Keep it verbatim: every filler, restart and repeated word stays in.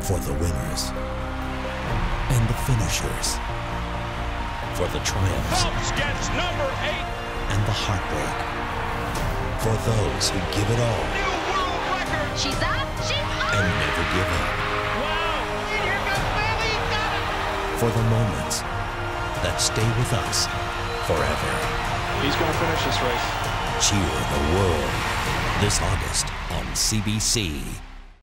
For the winners and the finishers. For the triumphs. Phelps gets number eight. And the heartbreak. For those who give it all. New world record. She's up. She's up. And never give up. Wow. Here comes Bailey. Got it. For the moments that stay with us forever. He's going to finish this race. Cheer the world this August on C B C.